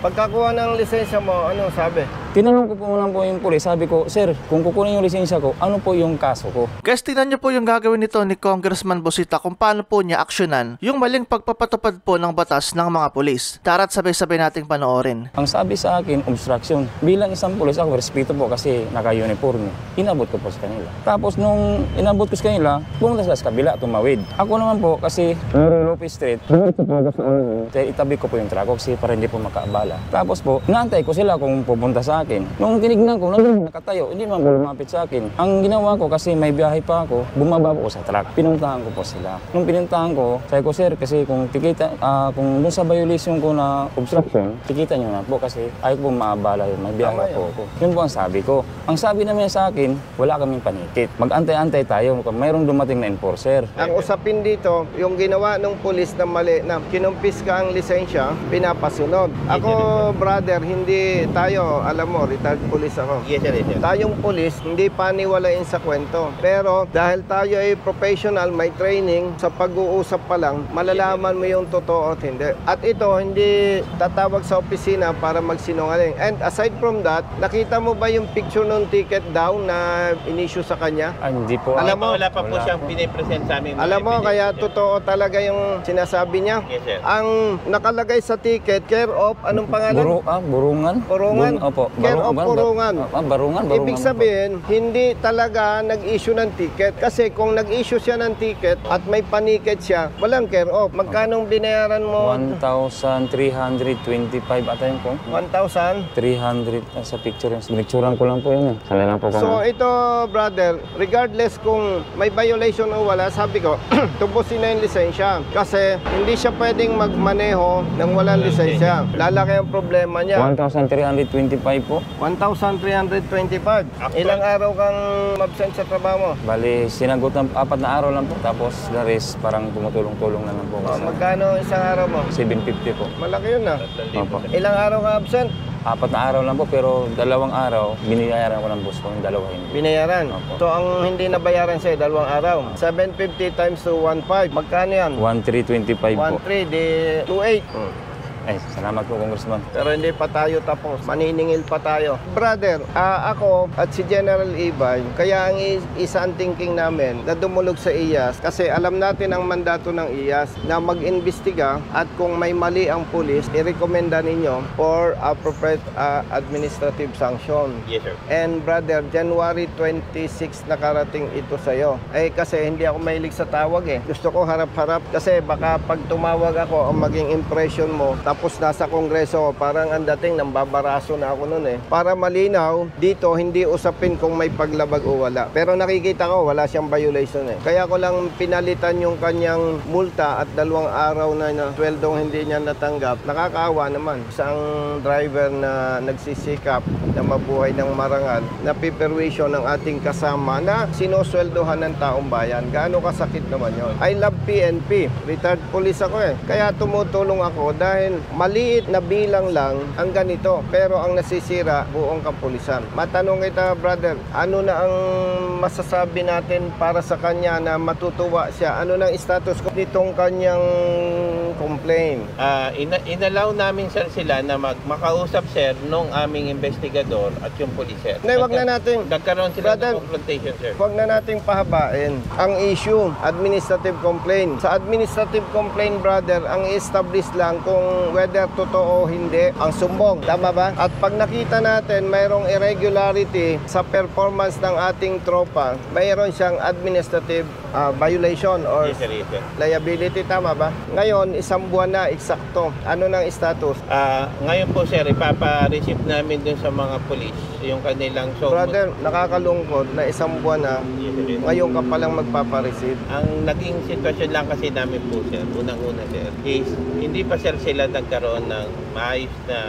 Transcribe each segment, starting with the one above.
Pagkakuha ng lisensya mo, ano sabi? Tinanong ko po lang po yung pulis. Sabi ko, sir, kung kukunin yung lisensya ko, ano po yung kaso ko? Guys, tingnan niyo po yung gagawin nito ni Congressman Busita kung paano po niya aksyonan yung maling pagpapatupad po ng batas ng mga pulis. Tara't sabay-sabay nating panoorin. Ang sabi sa akin, obstruction. Bilang isang pulis, ako respeto po kasi naka-uniforme. Inabot ko po sa kanila. Tapos nung inabot ko sa kanila, pumunta sila sa kabila, tumawid. Ako naman po kasi Lopez Street, itabi ko po yung truck ko kasi para hindi po makaabala. Tapos po, naantay ko sila kung pupunta sa akin. Nung tinignan ko, nakatayo, hindi naman po lumapit sa akin. Ang ginawa ko kasi may biyahe pa ako, bumaba po sa truck. Pinuntahan ko po sila. Nung pinuntahan ko, sabi ko, sir, kasi kung kung dun sa violation ko na obstruction, tikita nyo na po kasi ayaw po maabala yun. May biyahe po ako. Yun po ang sabi ko. Ang sabi naman sa akin, wala kaming panikit. Mag-antay-antay tayo. Mayroong dumating na enforcer. Ang usapin dito, yung ginawa ng pulis na mali na kinumpis ka ang lisensya, pinapasunod. Ako, brother, hindi tayo, alam mo, retired police ako. Yes, sir. Yes, sir. Tayong pulis, hindi paniwalain sa kwento. Pero dahil tayo ay professional, may training, sa pag-uusap pa lang, malalaman mo yung totoo at hindi. At ito, hindi tatawag sa opisina para magsinungaling. And aside from that, nakita mo ba yung picture ng ticket daw na in-issue sa kanya? Hindi po. Alam mo, wala pa po siyang pinipresent sa amin. Alam mo, kaya totoo talaga yung sinasabi niya. Yes, sir. Ang nakalagay sa ticket, care of, anong pangalan? Burungan. Purungan? Opo. Care of Purungan. Barungan. Ibig sabihin, hindi talaga nag-issue ng ticket. Kasi kung nag-issue siya ng ticket at may paniket siya, walang care of. Magkanong binayaran mo? 1,325 ata yun po. 1,000? 300 sa picture. Pinicturean ko lang po yun. Sana lang po kung So ito, brother, regardless kung may violation o wala, sabi ko, tubusin na yung lisensya. Kasi hindi siya pwedeng magmaneho ng walang lisensya. Lalaki ang problema niya. 1,325 po. 1,325. Ilang araw kang absent sa trabaho mo? Bali, sinagot ng 4 na araw lang po. Tapos the rest, parang tumutulong-tulong na lang po. Magkano isang araw mo? 750 po. Malaki yun na. Opo. Ilang araw ka absent? 4 na araw lang po, pero 2 araw, biniyaran ko ng boss ko, yung 2 hindi. Binayaran? Opo. So ang hindi nabayaran sa'yo, 2 araw. 750 times to 1.5. Magkano yan? 1,325 po. 1.3, di 2.8. Ay, salamat po, Congressman. Pero hindi pa tayo tapos. Maniningil pa tayo. Brother, ako at si General Ibay, kaya ang isa ang thinking namin na dumulog sa IAS kasi alam natin ang mandato ng IAS na mag-imbestiga at kung may mali ang pulis, i-recommenda ninyo for appropriate administrative sanction. Yes, sir. And brother, January 26 nakarating ito sa'yo. Kasi hindi ako mahilig sa tawag eh. Gusto ko harap-harap kasi baka pag tumawag ako, ang maging impression mo, tapos nasa kongreso, parang ang dating nang babaraso na ako noon eh. Para malinaw, dito hindi usapin kung may paglabag o wala. Pero nakikita ko, wala siyang violation eh. Kaya ko lang pinalitan yung kanyang multa at 2 araw na sweldong hindi niya natanggap. Nakakaawa naman. Isang driver na nagsisikap na mabuhay ng marangal, na piperwisyon ng ating kasama na sinusweldohan ng taong bayan. Gaano kasakit naman yon. I love PNP. Retired police ako eh. Kaya tumutulong ako dahil maliit na bilang lang ang ganito, pero ang nasisira buong kapulisan. Matanong kita, brother, ano na ang masasabi natin para sa kanya na matutuwa siya? Ano na ang status ko nitong kanyang complaint? Inalaw namin, sir, sila na makausap, sir, nung aming investigador at yung police, sir. Wag na natin. Nagkaroon sila Brother, ng confrontation, sir. Huwag na nating pahabain ang issue, administrative complaint. Sa administrative complaint, brother, ang establish lang kung whether totoo o hindi ang sumbong. Tama ba? At pag nakita natin mayroong irregularity sa performance ng ating tropa, mayroon siyang administrative violation or Yes, sir. Yes, sir. liability. Tama ba? Ngayon, 1 buwan na, eksakto. Ano ng status? Ngayon po, sir, ipapa-receive namin dun sa mga police yung kanilang Brother, nakakalungkot na 1 buwan na, Yes, sir. ngayon ka palang magpapareceive. Ang naging sitwasyon lang kasi namin po, sir, unang-una, sir, is hindi pa, sir, sila nagkaroon ng maayos na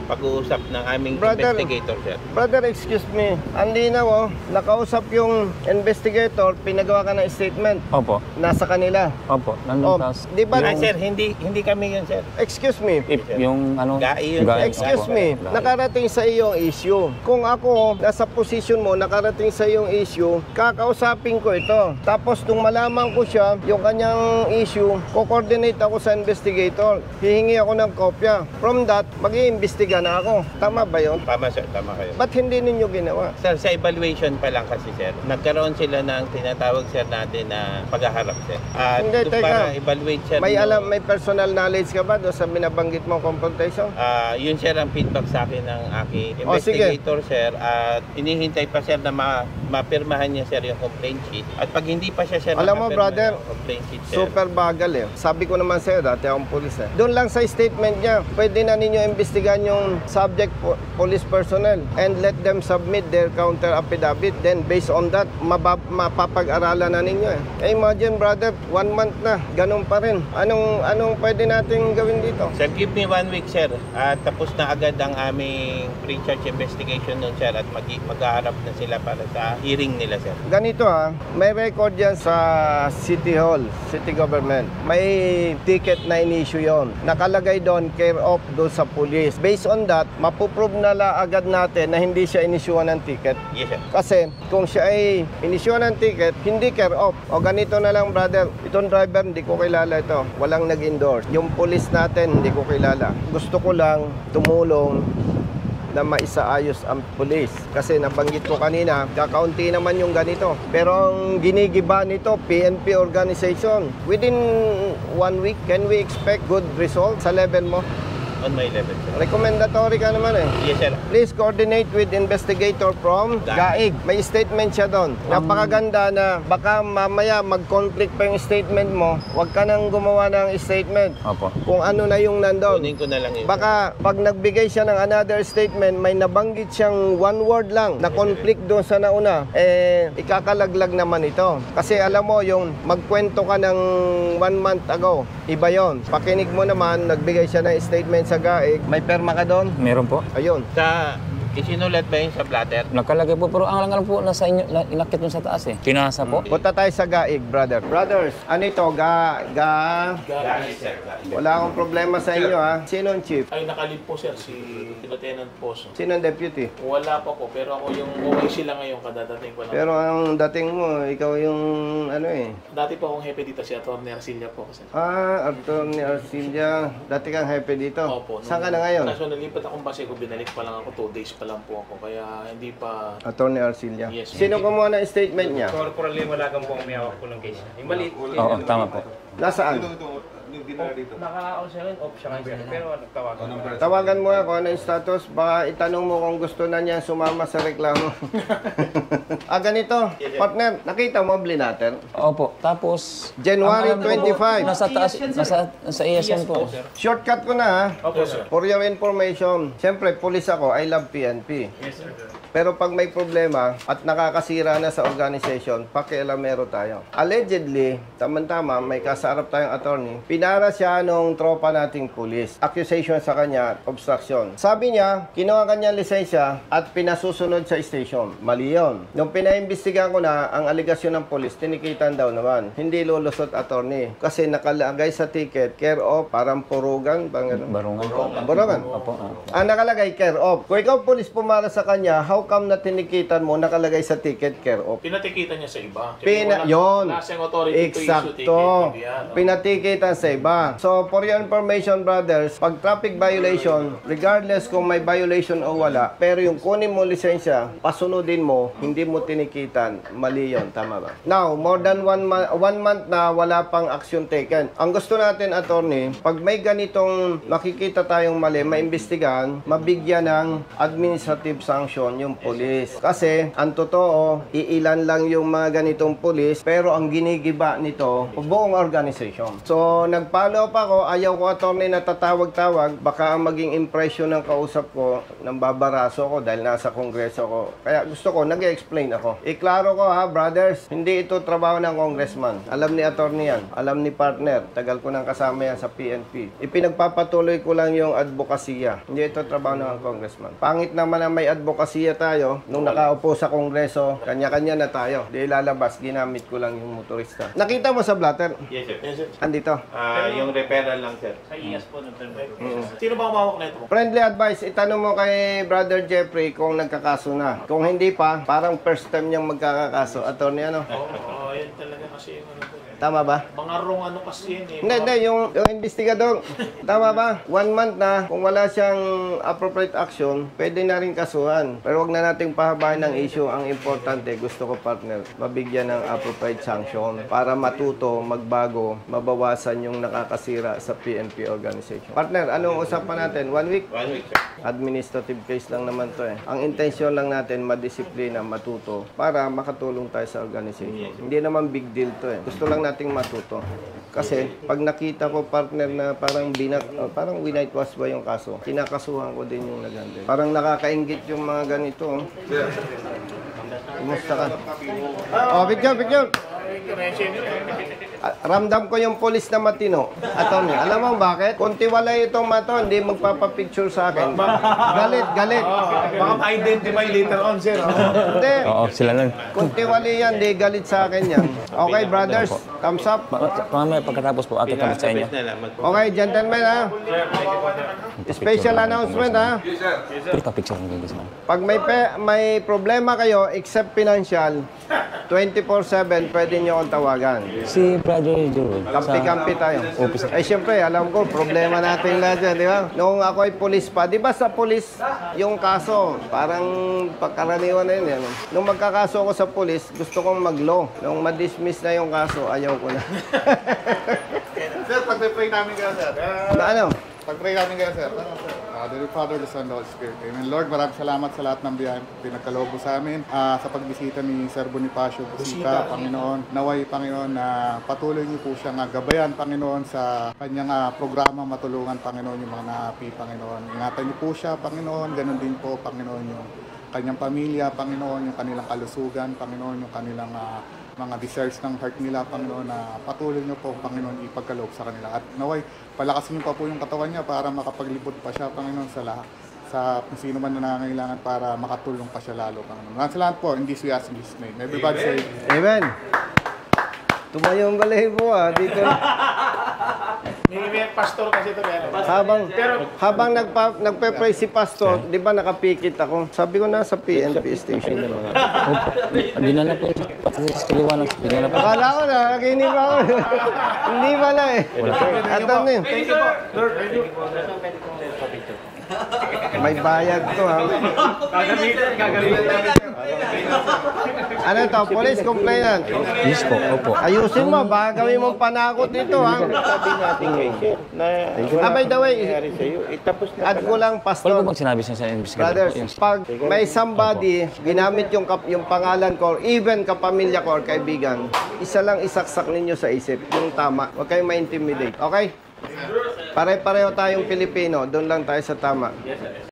pag-uusap ng aming Brother. investigator, sir. Brother, excuse me. Ang linaw, oh. Nakausap yung investigator, pinagawa ka ng statement. Opo. Nasa kanila. Opo. Oh, Nandun tas, di ba? Ay, sir, hindi kami yun, sir. Excuse me. if yung ano, Gai yun, gai, Excuse opo. me, Gai. nakarating sa iyong issue. Kung ako, nasa position mo, nakarating sa iyong issue, kakausapin ko ito. Tapos, nung malaman ko siya, yung kanyang issue, ko-coordinate ako sa investigator. Hihingi ako ng kopya. From that, mag-iimbestiga na ako. Tama ba yun? Tama, sir. Tama kayo. Ba't hindi ninyo ginawa? Sir, sa evaluation pa lang kasi, sir, nagkaroon sila ng tinatawag, sir, natin na paghaharap, sir. At Hindi, doon teka. para evaluate, sir. May no, alam, may personal knowledge ka ba doon sa binabanggit mong confrontation? yun, sir, ang feedback sa akin ng aking O, sige. investigator, sir. At inihintay pa, sir, na mapirmahan niya, sir, yung complaint sheet. At pag hindi pa siya, sir, Alam mo, mapirma brother, yung complaint sheet, sir. Super bagal eh. Sabi ko naman sa'yo, dati akong pulis eh. Doon lang sa statement niya, pwede na ninyo imbestigahan yung subject police personnel and let them submit their counter affidavit. Then based on that, mapapag-aralan na ninyo eh. Imagine brother, 1 month na, ganun pa rin. Anong pwede natin gawin dito? Sir, give me 1 week, sir. At tapos na agad ang aming pre-charge investigation nun, sir. At maghaharap na sila para sa hearing nila, sir. Ganito ha, may record yan sa City Hall, City Government. May ticket na in-issue yon. Nakalagay doon, care of doon sa police. Based on that, mapuprove na agad natin na hindi siya inisyuhan ng ticket. Yes, sir. Kasi kung siya ay inisyuhan ng ticket, hindi care of. O ganito na lang brother, itong driver hindi ko kilala ito. Walang nag-endorse. Yung police natin hindi ko kilala. Gusto ko lang tumulong na maisaayos ang pulis. Kasi nabanggit ko kanina, kakaunti naman yung ganito. Pero ang ginigiba nito, PNP organization. Within 1 week, can we expect good results sa level mo? On my level, sir. Recommendatory ka naman eh. Yes, sir. Please coordinate with investigator from GAIG. May statement siya doon. Napakaganda na baka mamaya mag-conflict pa yung statement mo. Huwag ka nang gumawa ng statement Opo. kung ano na yung nandun. Kunin ko na lang yun. Baka pag nagbigay siya ng another statement, may nabanggit siyang 1 word lang na conflict doon sa nauna, ikakalaglag naman ito. Kasi alam mo, yung magkwento ka ng 1 month ago, iba yon. Pakinig mo naman, nagbigay siya ng statement sa GAIG. May perma ka doon? Meron po. Ayun. Sa isinulat ba yun sa blatter? Nakalagay po, pero ang alam po, nasa inyo, inakit mo sa taas eh. Pinasa po. Punta tayo sa GAIG, brother. Brothers, ano ito? Wala akong problema sa inyo, ha? Sino ang chief? Ay, nakalip po sir, si Lieutenant Poso. Sino ang deputy? Wala pa po, pero ako yung OIC lang ngayon, kadadating ko lang. Pero ang dating mo, ikaw yung ano eh. Dati po akong hepe dito, si Atty. Arcilia po kasi. Atty. Arcilia. Dati kang hepe dito. Opo. Saan ka na ngayon? Kaso nalipat akong base ko, binalik pa lang ako, 2 days pa lang po ako, kaya hindi pa... Atty. Arcilia. Yes. Sino kumuha ng statement niya? Corporal yung wala kang pong umiyawak po ng case. Yung maliit. Oo, tama po. Nasaan? Naka-on siya ngayon, off siya ngayon. Pero nagtawagan. Tawagan mo ako ano yung status. Baka itanong mo kung gusto na niya sumama sa reklamo. Ganito. Partner, nakita mo Blinater? Opo. Tapos, January ang alam ko po, 25. Nasa taas, nasa ESN po. Shortcut ko na ha. Opo sir. For your information, siyempre, police ako, I love PNP. Yes sir. Pero pag may problema at nakakasira na sa organization, pakialamero tayo. Allegedly, tama-tama, may kasarap tayong attorney, pinara siya nung tropa nating police. Accusation sa kanya, obstruction. Sabi niya, kinuha kanya lisensya at pinasusunod sa station. Mali yun. Nung pinaimbestigahan ko na, ang aligasyon ng police, tinikitan daw naman. Hindi lulusot attorney. Kasi nakalagay sa ticket, care of, parang purugan, bang ano? Barungan po. Burongan. Opo. Ang nakalagay, care of. Kung ikaw police pumara sa kanya, how come na tinikitan mo nakalagay sa ticket, care of? Pinatikitan niya sa iba. Yun. Wala siyang authority to issue Eksakto. ticket. Yan, no? Pinatikitan sa iba. So, for your information, brothers, pag traffic violation, regardless kung may violation o wala, pero yung kunin mo lisensya, pasunodin mo, hindi mo tinikitan, mali yun. Tama ba? Now, more than 1 month na wala pang action taken. Ang gusto natin, attorney, pag may ganitong makikita tayong mali, maimbestigahan, mabigyan ng administrative sanction yung yung pulis. Kasi, ang totoo, iilan lang yung mga ganitong pulis, pero ang ginigiba nito, buong organization. So, nag-follow up ako, ayaw ko attorney na tatawag-tawag, baka ang maging impression ng kausap ko, nang babaraso ko dahil nasa kongreso ko. Kaya gusto ko, nag-explain ako. Iklaro ko ha, brothers, hindi ito trabaho ng congressman. Alam ni attorney yan, alam ni partner, tagal ko nang kasama yan sa PNP. Ipinagpapatuloy ko lang yung advokasya. Hindi ito trabaho ng congressman. Pangit naman na may advokasya tayo, nung nakaupo sa kongreso, kanya-kanya na tayo. Di lalabas, ginamit ko lang yung motorista. Nakita mo sa blatter? Yes, sir. Yes, sir. Andito. Yung referral lang, sir. Sa IAS po ng Sino ba umawak na ito? Friendly advice, itanong mo kay Brother Jeffrey kung nagkakaso na. Kung hindi pa, parang first time niyang magkakakaso. Attorney, ano? Oo, yan talaga kasi yung ano po. Tama ba? Mga wrong ano kasi yan eh. Hindi, yung investigador. Tama ba? 1 month na, kung wala siyang appropriate action, pwede na rin kasuhan. Pero wag na nating pahabain ng issue. Ang importante, gusto ko partner, mabigyan ng appropriate sanction para matuto, magbago, mabawasan yung nakakasira sa PNP organization. Partner, anong usapan natin? 1 week? 1 week, sir. Administrative case lang naman to eh. Ang intensyon lang natin, madisiplina, matuto, para makatulong tayo sa organization. Hindi naman big deal to eh. Gusto lang nating matuto. Kasi, pag nakita ko partner na parang parang winightwash ba yung kaso, kinakasuhan ko din yung naganda. Parang nakakaingit yung mga ganito. Oh. Kumusta ka? Oh, picture! Ramdam ko yung polis na matino. Attorney, alam mo bakit? Kung tiwala itong mato, hindi magpapapicture sa akin. Galit. Baka ma-identify later on, sir. Hindi. Oo, sila lang. Kung tiwali yan, di galit sa akin yan. Okay, brothers? Thumbs up. Mamaya pagkatapos po, ato kami sa inyo. Okay, gentlemen ha. Special announcement ha. Pwede pa picture ng guys, man. Pag may problema kayo, except financial, 24/7, pwede nyo akong tawagan. Si Brother Joel. Kampi-kampi tayo. Eh, siyempre, alam ko, problema natin lahat yan, di ba? Noong ako ay pulis pa, di ba sa pulis, yung kaso, parang pagkaraniwan na yun. Nung magkakaso ako sa pulis, gusto kong mag-law. Nung ma-dismiss na yung kaso, ayaw ko na. Sir, pag-pray namin kayo, sir. Na ano? Pag-pray namin kayo, sir. The Father, the Son, the Holy Spirit. Amen. Lord, maraming salamat sa lahat ng biyayang pinagkaloob mo sa amin. Sa pagbisita ni Sir Bonifacio Busita, Panginoon. Naway, Panginoon, na patuloy niyo po siyang gabayan, Panginoon, sa kanyang programa, matulungan, Panginoon, yung mga naapi, Panginoon. Ingatan niyo po siya, Panginoon. Ganon din po, Panginoon, yung kanyang pamilya, Panginoon, yung kanilang kalusugan, Panginoon, yung kanilang mga desires ng heart nila, Panginoon, na patuloy niyo po, Panginoon, ipagkaloob sa kanila. At naway, palakasin niyo pa po yung katawan niya para makapaglibot pa siya, Panginoon, sa kung sino man na nangangailangan para makatulong pa siya lalo, Panginoon. Maraming salamat po. In this we ask in Jesus' name. Everybody say, Amen. Tumayo ang balahibo dito. May pastor kasi ito. Habang nagpe-pray si pastor, di ba nakapikit ako? Sabi ko nasa PNP station. Hindi na po. Pati sa kaliwanag. Hindi na po. Akala ko na, nakinig ako. Hindi pala eh. At ano yun? Thank you po. Lord, thank you. May bayad to ha. Ano to? Police complainant. Yes po, opo. Ayusin mo, baka gawin mong panakot dito ha. Sabi natin kay sir na By the way, nangyari sa'yo, tapos na add ko lang Wala pastor. po bang sinabi sa investigator? Brothers, pag may somebody, ginamit yung pangalan ko, or even kapamilya ko or kaibigan, isa lang isaksak ninyo sa isip, yung tama. Huwag kayong ma-intimidate. Okay? Pare-pareho tayong Pilipino, doon lang tayo sa tama.